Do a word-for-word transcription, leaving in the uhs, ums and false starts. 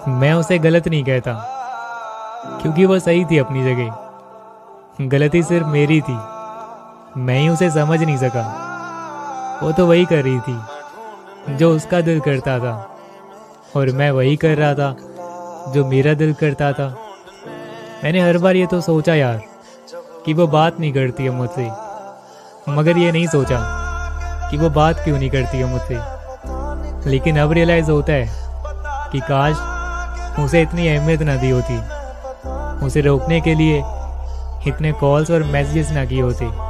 मैं उसे गलत नहीं कहता, क्योंकि वो सही थी अपनी जगह। गलती सिर्फ मेरी थी, मैं ही उसे समझ नहीं सका। वो तो वही कर रही थी जो उसका दिल करता था, और मैं वही कर रहा था जो मेरा दिल करता था। मैंने हर बार ये तो सोचा यार कि वो बात नहीं करती है मुझसे, मगर ये नहीं सोचा कि वो बात क्यों नहीं करती है मुझसे। लेकिन अब रियलाइज़ होता है कि काश उसे इतनी अहमियत ना दी होती, उसे रोकने के लिए इतने कॉल्स और मैसेजेस ना किए होते।